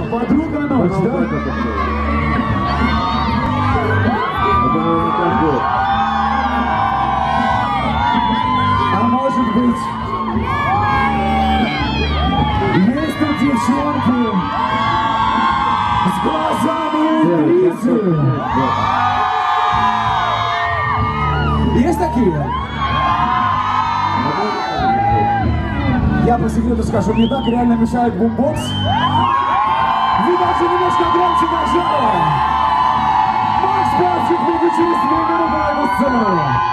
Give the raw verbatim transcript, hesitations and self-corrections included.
Подруга ночь, Она да? вот это такое. Это, наверное, каждый. А может быть, есть тут девчонки с глазами устрицы? Есть такие? Я по секрету скажу, мне так реально мешает бумбокс. Вы даже немножко громче нажали. Макс Барчик, выключили с две минуты на эту сцену.